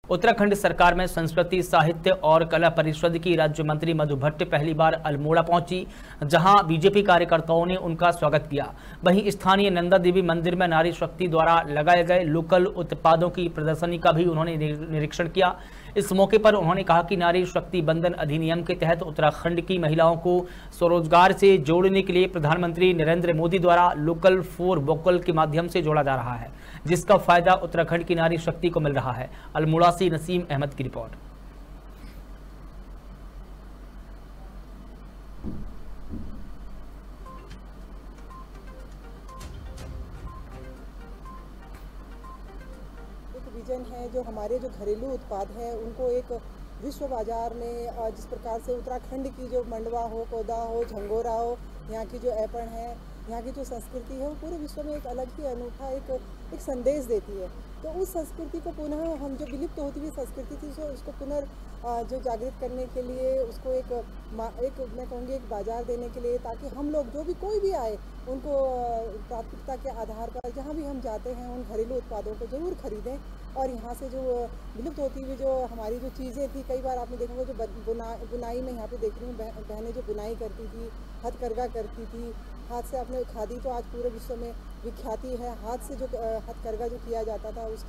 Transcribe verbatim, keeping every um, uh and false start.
उत्तराखंड सरकार में संस्कृति, साहित्य और कला परिषद की राज्य मंत्री मधु भट्ट पहली बार अल्मोड़ा पहुंची, जहां बीजेपी कार्यकर्ताओं ने उनका स्वागत किया। वहीं स्थानीय नंदा देवी मंदिर में नारी शक्ति द्वारा लगाए गए लोकल उत्पादों की प्रदर्शनी का भी उन्होंने निरीक्षण किया। इस मौके पर उन्होंने कहा कि नारी शक्ति बंधन अधिनियम के तहत उत्तराखंड की महिलाओं को स्वरोजगार से जोड़ने के लिए प्रधानमंत्री नरेंद्र मोदी द्वारा लोकल फॉर वोकल के माध्यम से जोड़ा जा रहा है, जिसका फायदा उत्तराखंड की नारी शक्ति को मिल रहा है। अल्मोड़ा से नसीम अहमद की रिपोर्ट। एक विजन है जो हमारे जो घरेलू उत्पाद हैं उनको एक विश्व बाजार में, जिस प्रकार से उत्तराखंड की जो मंडवा हो, कोदा हो, झंगोरा हो, यहाँ की जो ऐपण है, यहाँ की जो संस्कृति है वो पूरे विश्व में एक अलग ही अनूठा एक एक संदेश देती है। तो उस संस्कृति को पुनः हम जो विलुप्त होती हुई संस्कृति थी सो उसको पुनर् जो जागृत करने के लिए उसको एक एक मैं कहूँगी एक बाजार देने के लिए, ताकि हम लोग जो भी कोई भी आए उनको प्राथमिकता के आधार पर जहाँ भी हम जाते हैं उन घरेलू उत्पादों को ज़रूर खरीदें। और यहाँ से जो विलुप्त होती हुई जो हमारी जो चीज़ें थी, कई बार आपने देखा होगा जो बुना बुनाई में यहाँ पे देख रही हूँ बहनें जो बुनाई करती थी, हथकरघा करती थी, हाथ से अपने खादी तो आज पूरे विश्व में विख्याति है। हाथ से जो हथकरघा जो किया जाता था उसकी